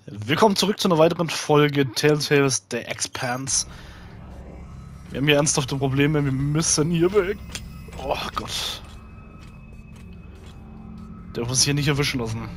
Willkommen zurück zu einer weiteren Folge Telltales The Expanse. Wir haben hier ernsthafte Probleme, wir müssen hier weg. Oh Gott. Der muss sich hier nicht erwischen lassen.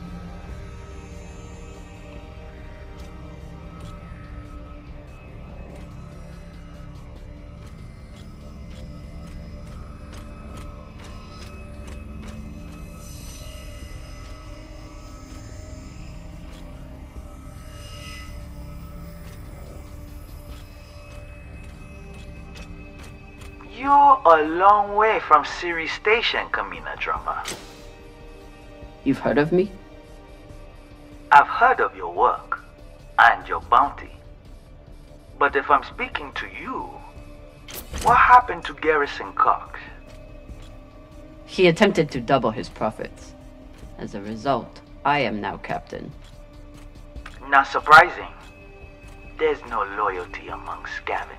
You're a long way from Siri Station, Kamina Drummer. You've heard of me? I've heard of your work and your bounty. But if I'm speaking to you, what happened to Garrison Cox? He attempted to double his profits. As a result, I am now captain. Not surprising. There's no loyalty among scavengers.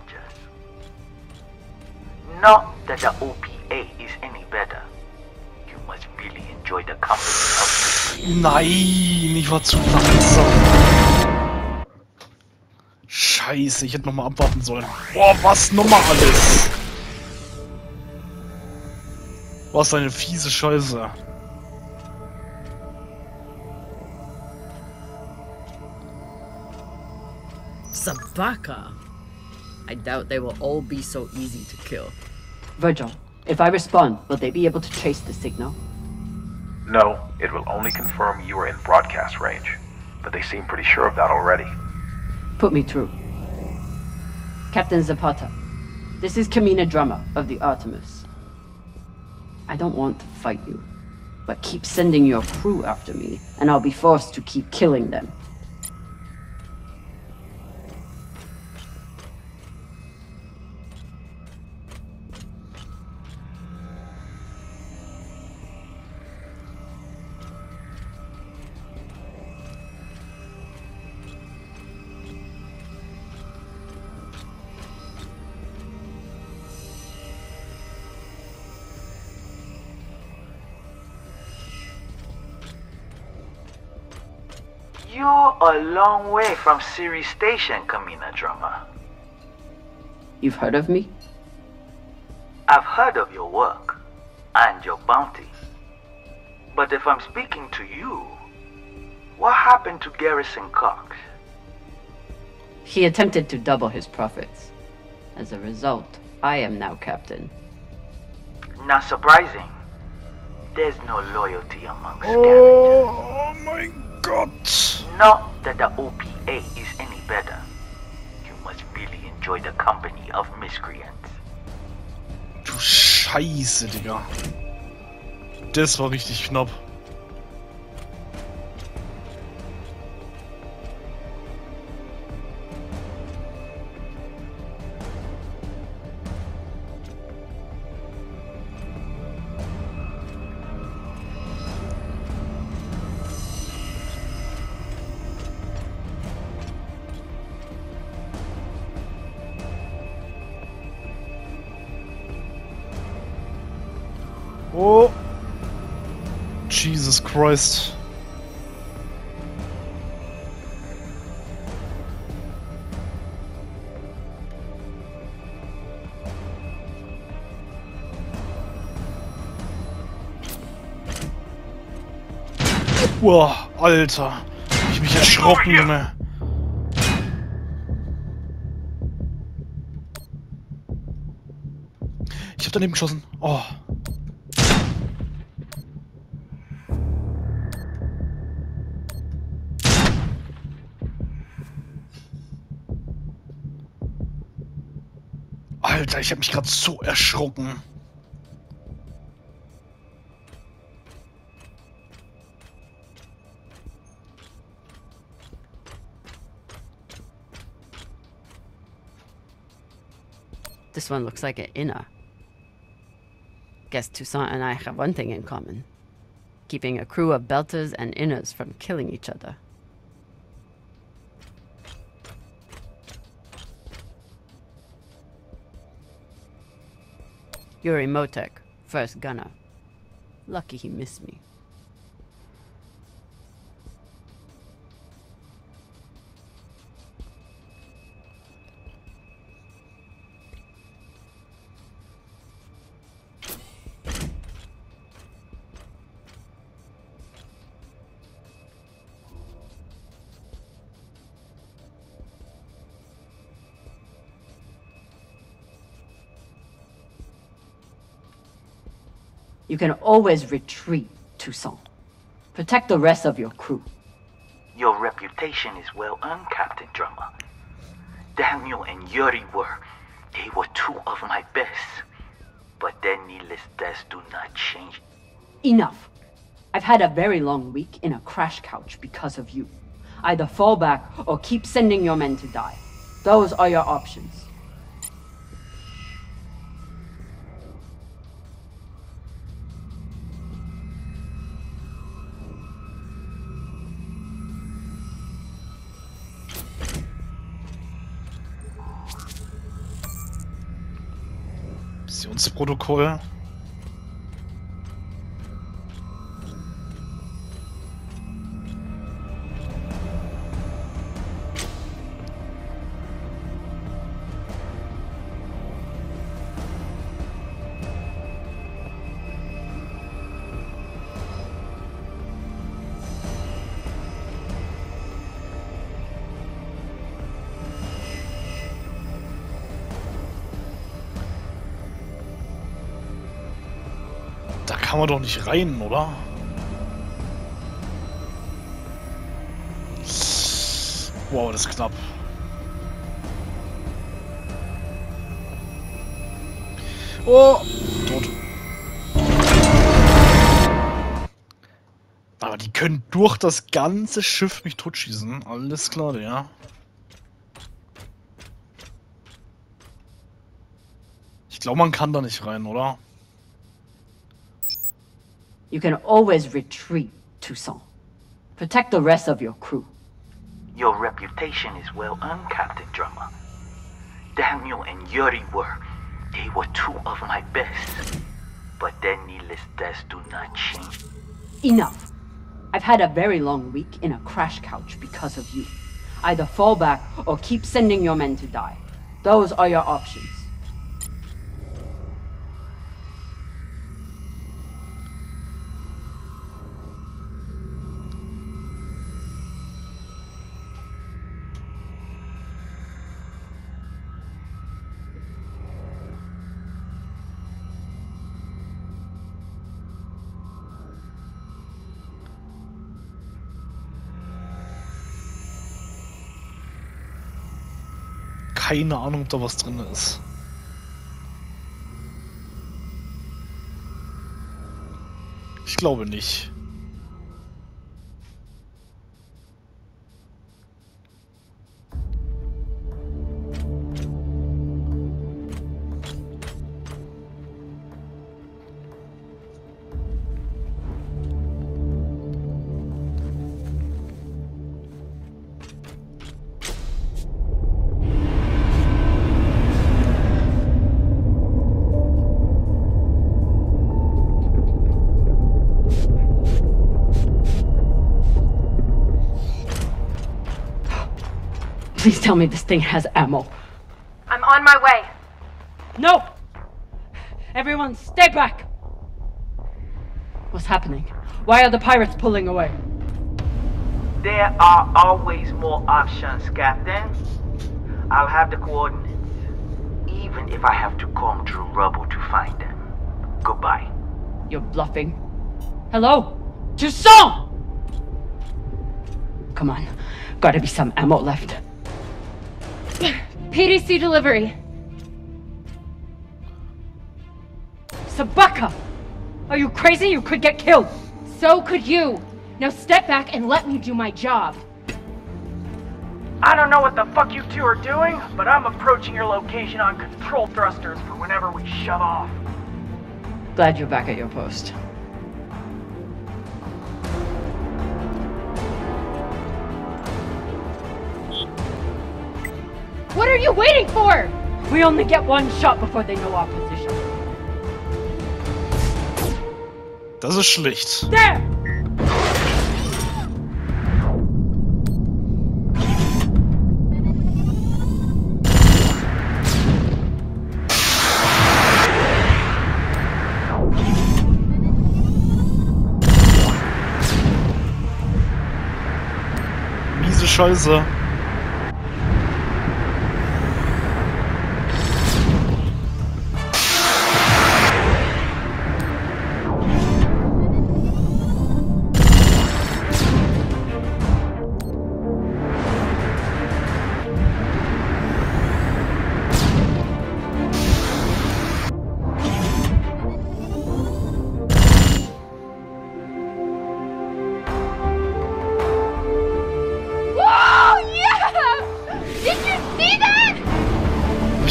Not that the OPA is any better. You must really enjoy the company of the... Nein, ich war zu langsam. Scheiße, ich hätte nochmal abwarten sollen. Boah, was nochmal alles? Was eine fiese Scheiße. Sabaka. I doubt they will all be so easy to kill. Virgil, if I respond, will they be able to trace the signal? No, it will only confirm you are in broadcast range. But they seem pretty sure of that already. Put me through. Captain Zapata, this is Kamina Drummer of the Artemis. I don't want to fight you, but keep sending your crew after me, and I'll be forced to keep killing them. You're a long way from Siri Station, Kamina Drummer. You've heard of me? I've heard of your work and your bounty. But if I'm speaking to you, what happened to Garrison Cox? He attempted to double his profits. As a result, I am now captain. Not surprising. There's no loyalty among scavengers. Oh my God. Not that the OPA is any better. You must really enjoy the company of miscreants. Du Scheiße, Digga. Das war richtig knapp. Oh! Jesus Christ. Boah, Alter. Ich mich erschrocken, Junge. Ich hab daneben geschossen. Oh. Alter, ich hab mich gerade so erschrocken. This one looks like an inner. Guess Toussaint and I have one thing in common. Keeping a crew of belters and inners from killing each other. Yuri Motek, first gunner. Lucky he missed me. You can always retreat, Toussaint. Protect the rest of your crew. Your reputation is well earned, Captain Drummer. Daniel and Yuri they were two of my best. But their needless deaths do not change. Enough. I've had a very long week in a crash couch because of you. Either fall back or keep sending your men to die. Those are your options. Missionsprotokoll. Da kann man doch nicht rein, oder? Wow, das ist knapp. Oh! Tot. Aber die können durch das ganze Schiff mich totschießen. Alles klar, ja. Ich glaube, man kann da nicht rein, oder? You can always retreat, Toussaint. Protect the rest of your crew. Your reputation is well earned, Captain Drummer. Daniel and Yuri they were two of my best. But their needless deaths do not change. Enough. I've had a very long week in a crash couch because of you. Either fall back or keep sending your men to die. Those are your options. Keine Ahnung, ob da was drin ist. Ich glaube nicht. Please tell me this thing has ammo. I'm on my way. No! Everyone, stay back! What's happening? Why are the pirates pulling away? There are always more options, Captain. I'll have the coordinates. Even if I have to comb through rubble to find them. Goodbye. You're bluffing. Hello? Toussaint! Come on. Gotta be some ammo left. PDC delivery. Sabaka! Are you crazy? You could get killed! So could you. Now step back and let me do my job. I don't know what the fuck you two are doing, but I'm approaching your location on control thrusters for whenever we shut off. Glad you're back at your post. What are you waiting for? We only get one shot before they know our position. Das ist schlecht. There! Miese Scheiße.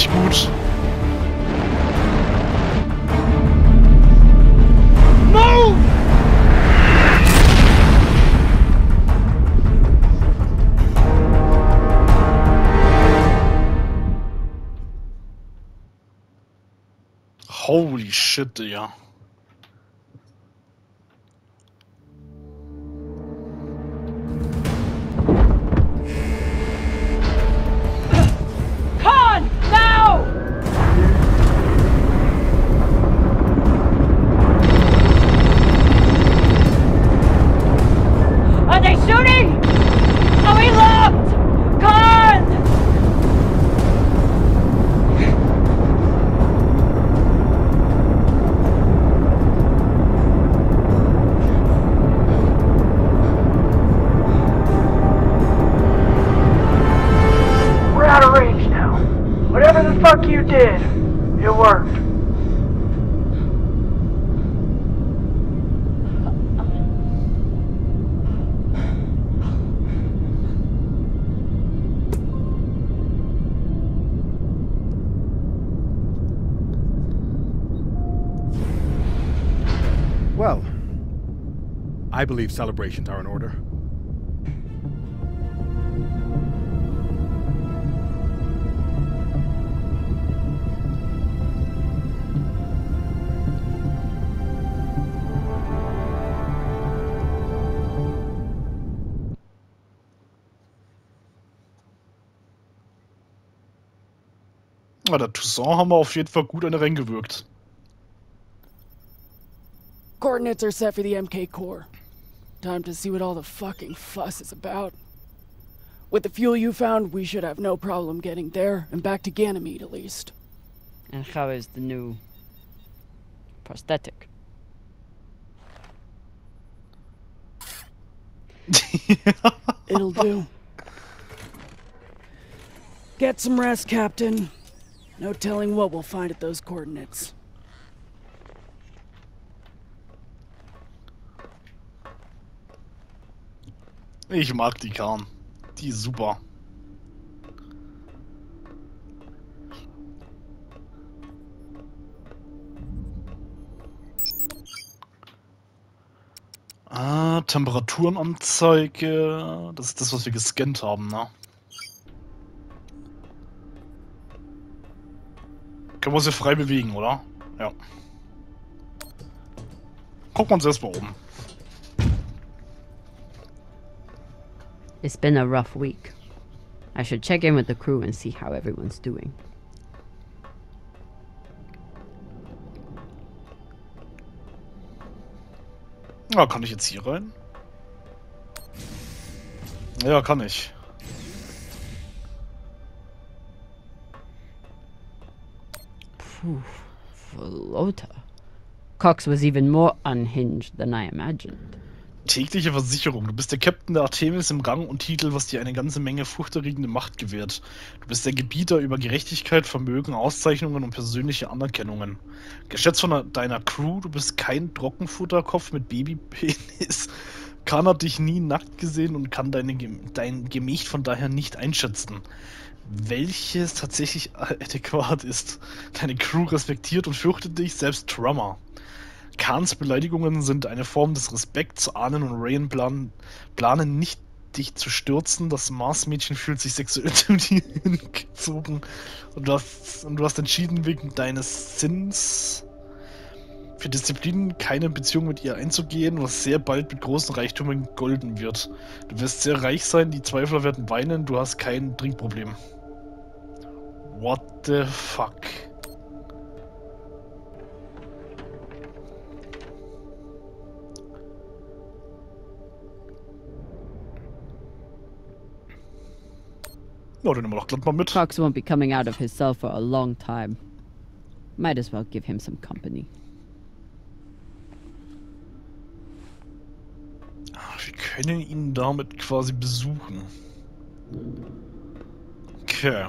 nicht gut. No! Holy shit, Digga. Khan! Now! Are they shooting? Are we locked? Khan! We're out of range now. Whatever the fuck you did, it worked. Well, I believe celebrations are in order. Ja, der Toussaint haben wir auf jeden Fall gut eine reingewirkt. Coordinates are set for the MK core. Time to see what all the fucking fuss is about. With the fuel you found, we should have no problem getting there and back to Ganymede at least. And how is the new prosthetic? It'll do. Get some rest, Captain. No telling what we'll find at those coordinates. Ich mag die Khan. Die ist super. Ah, Temperaturenanzeige. Das ist das, was wir gescannt haben, ne? Können wir uns hier frei bewegen, oder? Ja. Gucken wir uns erstmal um. It's been a rough week. I should check in with the crew and see how everyone's doing. Ja, kann ich jetzt hier rein? Ja, kann ich. Phew, Volota. Cox was even more unhinged than I imagined. Tägliche Versicherung. Du bist der Captain der Artemis im Rang und Titel, was dir eine ganze Menge furchterregende Macht gewährt. Du bist der Gebieter über Gerechtigkeit, Vermögen, Auszeichnungen und persönliche Anerkennungen. Geschätzt von deiner Crew, du bist kein Trockenfutterkopf mit Babypenis. Khan hat dich nie nackt gesehen und kann dein Gemächt von daher nicht einschätzen. Welches tatsächlich adäquat ist. Deine Crew respektiert und fürchtet dich, selbst Drummer. Khans Beleidigungen sind eine Form des Respekts. Arnen und Rayen planen nicht, dich zu stürzen. Das Mars-Mädchen fühlt sich sexuell zu dir hingezogen. Und du hast entschieden, wegen deines Sinns für Disziplin keine Beziehung mit ihr einzugehen, was sehr bald mit großen Reichtümern golden wird. Du wirst sehr reich sein, die Zweifler werden weinen, du hast kein Trinkproblem. What the fuck? Ja, dann nehmen wir doch glatt mal mit. Cox won't be coming out of his cell for a long time. Might as well give him some company. Wir können ihn damit quasi besuchen. Okay.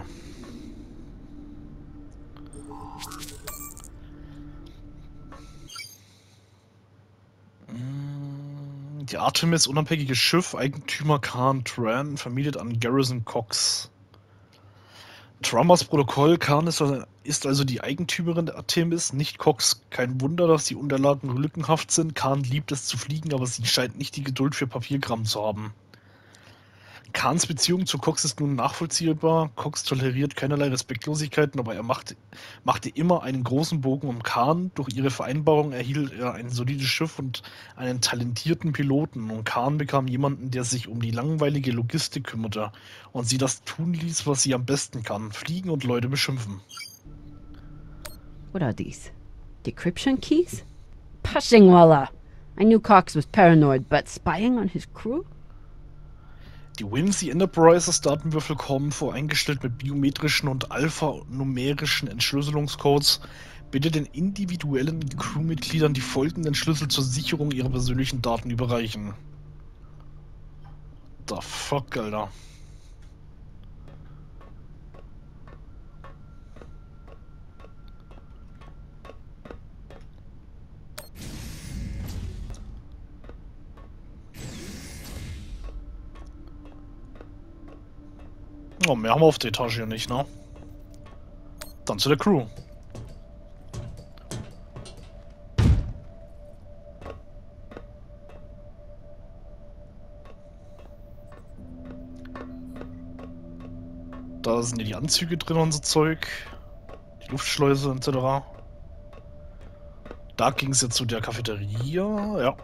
Die Artemis, unabhängiges Schiff, Eigentümer Khan Tran, vermietet an Garrison Cox. Drummers Protokoll, Khan ist also die Eigentümerin der Artemis, nicht Cox. Kein Wunder, dass die Unterlagen lückenhaft sind. Khan liebt es zu fliegen, aber sie scheint nicht die Geduld für Papierkram zu haben. Khans Beziehung zu Cox ist nun nachvollziehbar. Cox toleriert keinerlei Respektlosigkeiten, aber er machte immer einen großen Bogen um Khan. Durch ihre Vereinbarung erhielt er ein solides Schiff und einen talentierten Piloten. Und Khan bekam jemanden, der sich um die langweilige Logistik kümmerte und sie das tun ließ, was sie am besten kann: fliegen und Leute beschimpfen. What are these? Decryption keys? Pashingwala! I knew Cox was paranoid, but spying on his crew? Die Whimsy Enterprises Datenwürfel kommen voreingestellt mit biometrischen und alphanumerischen Entschlüsselungscodes. Bitte den individuellen Crewmitgliedern die folgenden Schlüssel zur Sicherung ihrer persönlichen Daten überreichen. The fuck, Alter. Oh, mehr haben wir auf der Etage hier nicht, ne? Dann zu der Crew. Da sind ja die Anzüge drin und so Zeug. Die Luftschleuse etc. Da ging es jetzt zu der Cafeteria, ja.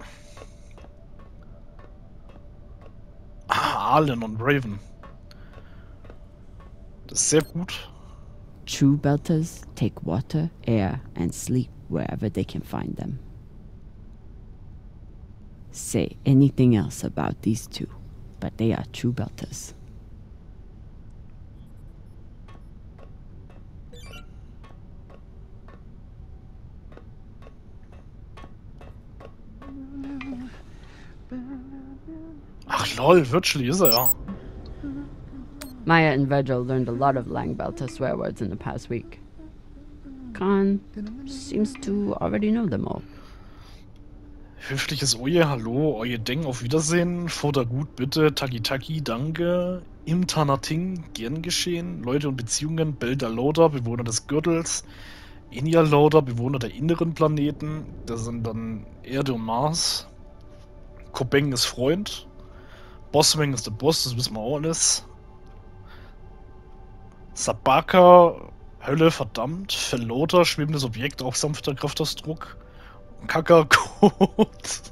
Ah, Allen und Raven. Das ist sehr gut. True Belters take water, air, and sleep wherever they can find them. Say anything else about these two, but they are True Belters. Ach lol, virtually ist er ja. Maya and Virgil learned a lot of Lang Belter swear words in the past week. Khan seems to already know them all. Höfliches Oje, hallo, Oje Deng, auf Wiedersehen, Futter gut, bitte, Taki Taki, danke, Imtanating, gern geschehen, Leute und Beziehungen, Belda Loda, Bewohner des Gürtels, Inia Loda, Bewohner der inneren Planeten, das sind dann Erde und Mars, Kobeng ist Freund, Bossweng ist der Boss, das wissen wir auch alles, Sabaka, Hölle, verdammt, Verloter, schwebendes Objekt, auch sanfter Kraftausdruck, Kakakot.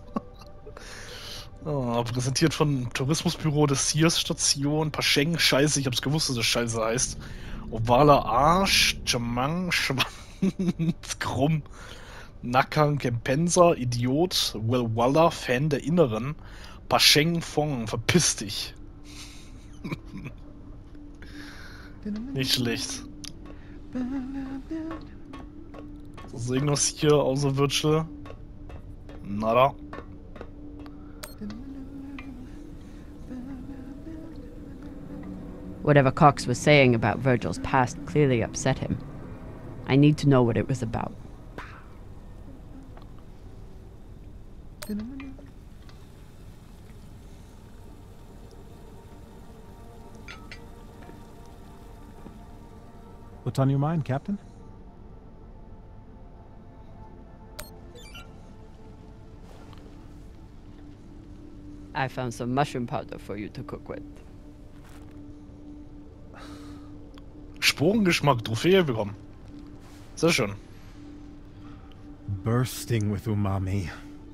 Präsentiert von Tourismusbüro des Sears Station. Pascheng, Scheiße, ich hab's gewusst, dass das Scheiße heißt. Ovaler Arsch, Chamang, Schwanz, Krumm, Nakan, Kempensa, Idiot, Welwalla, Fan der Inneren. Pascheng Fong, verpiss dich. Nicht schlecht. So, irgendwas hier außer Virtual. Nada. Whatever Cox was saying about Virgil's past clearly upset him. I need to know what it was about. What's on your mind, Captain? I found some mushroom powder for you to cook with. Sporengeschmack, Trophäe bekommen. Sehr schön. Bursting with umami.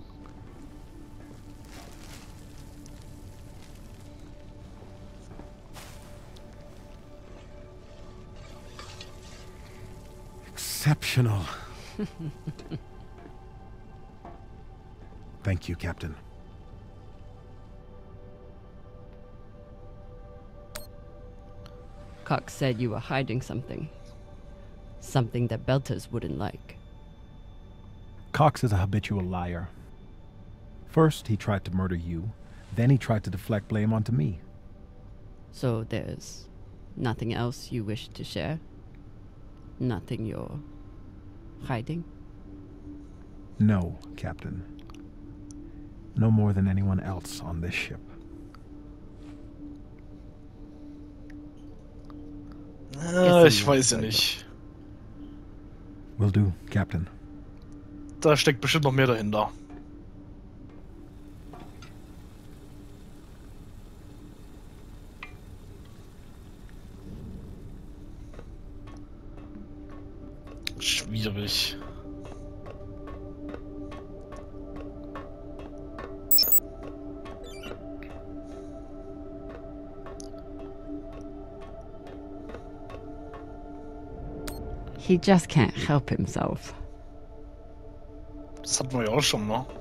Exceptional. Thank you, Captain. Cox said you were hiding something. Something that Belters wouldn't like. Cox is a habitual liar. First, he tried to murder you. Then he tried to deflect blame onto me. So there's nothing else you wish to share? Nothing you're hiding? No, Captain. No more than anyone else on this ship. Ich weiß ja nicht. Will do, Captain. Da steckt bestimmt noch mehr dahinter. Schwierig. He just can't help himself. Das hatten wir ja auch schon, ne?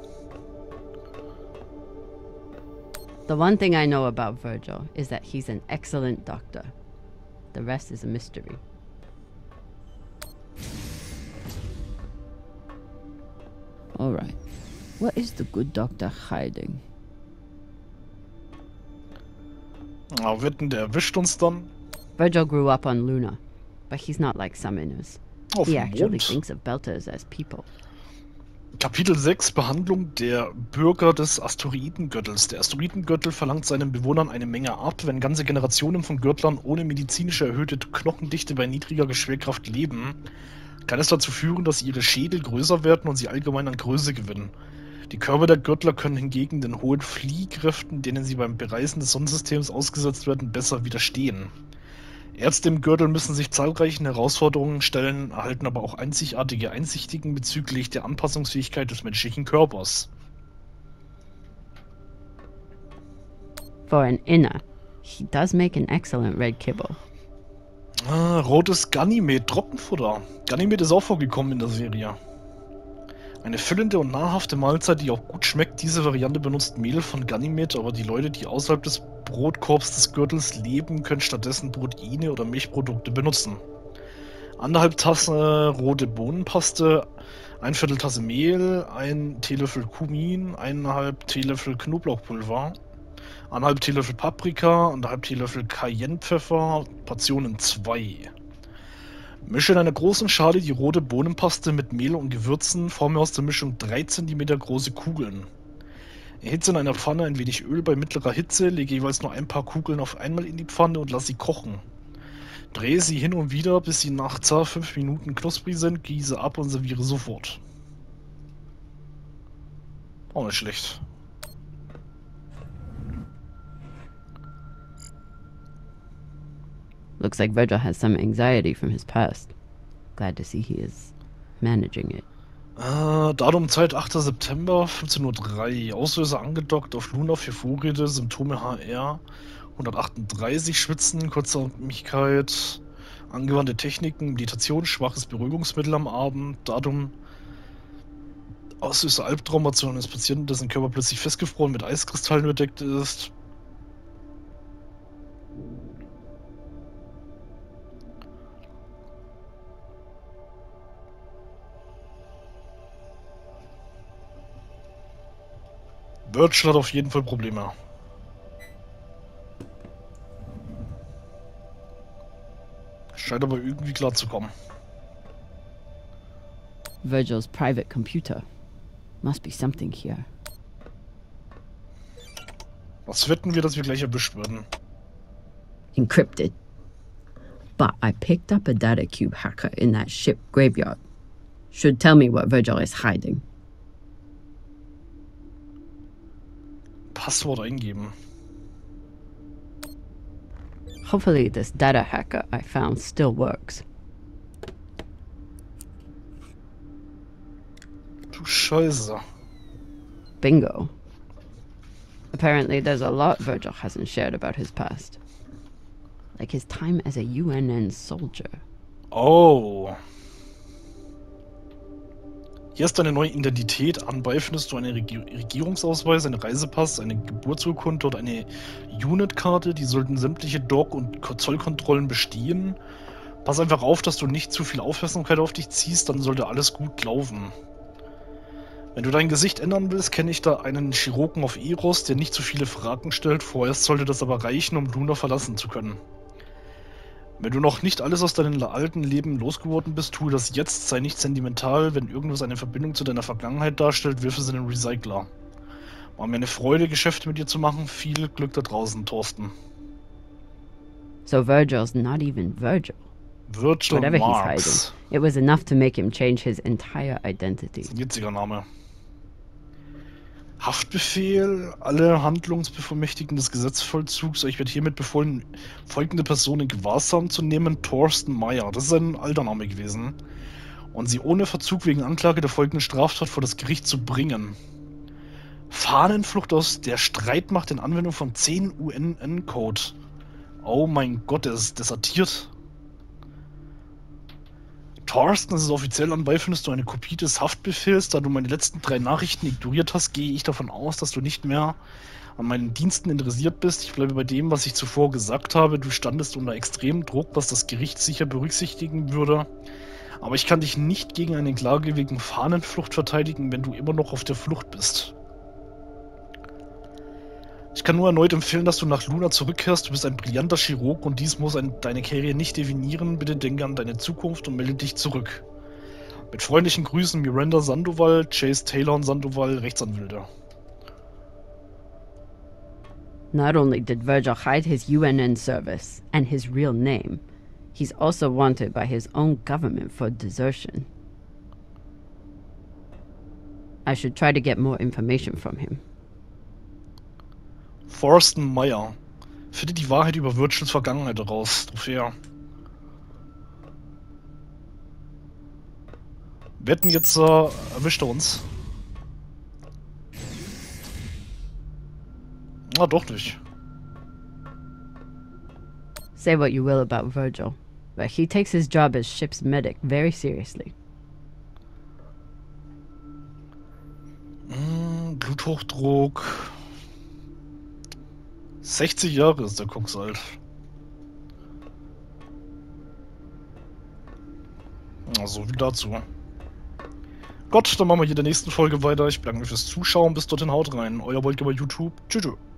The one thing I know about Virgil is that he's an excellent doctor. The rest is a mystery. All right. What is the good doctor hiding? Na, wetten, der erwischt uns dann. Virgil grew up on Luna, but he's not like Summoners. Auf He dem actually Mond. thinks of Belters as people. Kapitel 6 Behandlung der Bürger des Asteroidengürtels. Der Asteroidengürtel verlangt seinen Bewohnern eine Menge ab. Wenn ganze Generationen von Gürtlern ohne medizinische erhöhte Knochendichte bei niedriger Schwerkraft leben, kann es dazu führen, dass ihre Schädel größer werden und sie allgemein an Größe gewinnen. Die Körper der Gürtler können hingegen den hohen Fliehkräften, denen sie beim Bereisen des Sonnensystems ausgesetzt werden, besser widerstehen. Ärzte im Gürtel müssen sich zahlreichen Herausforderungen stellen, erhalten aber auch einzigartige Einsichten bezüglich der Anpassungsfähigkeit des menschlichen Körpers. For an inner, he does make an excellent red kibble. Rotes Ganymed, Trockenfutter. Ganymed ist auch vorgekommen in der Serie. Eine füllende und nahrhafte Mahlzeit, die auch gut schmeckt. Diese Variante benutzt Mehl von Ganymed, aber die Leute, die außerhalb des Brotkorbs des Gürtels leben, können stattdessen Proteine oder Milchprodukte benutzen. 1,5 Tasse rote Bohnenpaste, 1/4 Tasse Mehl, 1 Teelöffel Kumin, 1,5 Teelöffel Knoblauchpulver, 1,5 Teelöffel Paprika, 1,5 Teelöffel Cayennepfeffer, Portionen 2. Mische in einer großen Schale die rote Bohnenpaste mit Mehl und Gewürzen, forme aus der Mischung 3 cm große Kugeln. Erhitze in einer Pfanne ein wenig Öl bei mittlerer Hitze, lege jeweils nur ein paar Kugeln auf einmal in die Pfanne und lass sie kochen. Drehe sie hin und wieder, bis sie nach ca. 5 Minuten knusprig sind, gieße ab und serviere sofort. Auch nicht schlecht. Looks like Virgil has some anxiety from his past. Glad to see he is managing it. Datum Zeit 8. September, 15:03 Uhr. Auslöser angedockt auf Luna für Vorräte, Symptome HR, 138, Schwitzen, Kurzatmigkeit, angewandte Techniken, Meditation, schwaches Beruhigungsmittel am Abend, Datum Auslöser Albtraumation eines Patienten, dessen Körper plötzlich festgefroren mit Eiskristallen bedeckt ist. Virgil hat auf jeden Fall Probleme. Scheint aber irgendwie klar zu kommen. Virgil's private computer. Must be something here. Was wetten wir, dass wir gleich erwischt werden? Encrypted. But I picked up a data cube hacker in that ship graveyard. Should tell me what Virgil is hiding. Passwort eingeben. Hopefully this data hacker I found still works. Du Scheiße. Bingo. Apparently there's a lot Virgil hasn't shared about his past. Like his time as a UNN soldier. Oh. Hier ist deine neue Identität. Anbei findest du einen Regierungsausweis, einen Reisepass, eine Geburtsurkunde und eine Unit-Karte. Die sollten sämtliche Dock- und Zollkontrollen bestehen. Pass einfach auf, dass du nicht zu viel Aufmerksamkeit auf dich ziehst, dann sollte alles gut laufen. Wenn du dein Gesicht ändern willst, kenne ich da einen Chirurgen auf Eros, der nicht zu viele Fragen stellt. Vorerst sollte das aber reichen, um Luna verlassen zu können. Wenn du noch nicht alles aus deinem alten Leben losgeworden bist, tue das jetzt, sei nicht sentimental. Wenn irgendwas eine Verbindung zu deiner Vergangenheit darstellt, wirf es in den Recycler. War mir eine Freude, Geschäfte mit dir zu machen. Viel Glück da draußen, Thorsten. So Virgil's not even Virgil. Virgil Whatever he's Marks. hiding, it was enough to make him change his entire identity. Das ist ein jetziger Name. Haftbefehl, alle Handlungsbevollmächtigten des Gesetzvollzugs. Ich werde hiermit befohlen, folgende Person in Gewahrsam zu nehmen: Thorsten Meyer. Das ist ein alter Name gewesen. Und sie ohne Verzug wegen Anklage der folgenden Straftat vor das Gericht zu bringen. Fahnenflucht aus der Streitmacht in Anwendung von 10 UNN-Code. Oh mein Gott, der ist desertiert. Thorsten, es ist offiziell anbei, findest du eine Kopie des Haftbefehls. Da du meine letzten 3 Nachrichten ignoriert hast, gehe ich davon aus, dass du nicht mehr an meinen Diensten interessiert bist. Ich bleibe bei dem, was ich zuvor gesagt habe. Du standest unter extremem Druck, was das Gericht sicher berücksichtigen würde. Aber ich kann dich nicht gegen eine Klage wegen Fahnenflucht verteidigen, wenn du immer noch auf der Flucht bist. Ich kann nur erneut empfehlen, dass du nach Luna zurückkehrst. Du bist ein brillanter Chirurg und dies muss deine Karriere nicht definieren. Bitte denke an deine Zukunft und melde dich zurück. Mit freundlichen Grüßen, Miranda Sandoval, Chase Taylor und Sandoval, Rechtsanwälte. Not only did Virgil hide his UNN service and his real name, he's also wanted by his own government for desertion. I should try to get more information from him. Thorsten Meyer. Finde die Wahrheit über Virgils Vergangenheit heraus. Trophäe. Wetten, jetzt erwischt er uns. Na, doch nicht. Say what you will about Virgil, but he takes his job as ship's medic very seriously. Bluthochdruck. 60 Jahre ist der Koks alt. So viel dazu. Gut, dann machen wir hier in der nächsten Folge weiter. Ich bedanke mich fürs Zuschauen. Bis dorthin, haut rein. Euer Wolke bei YouTube. Tschüss.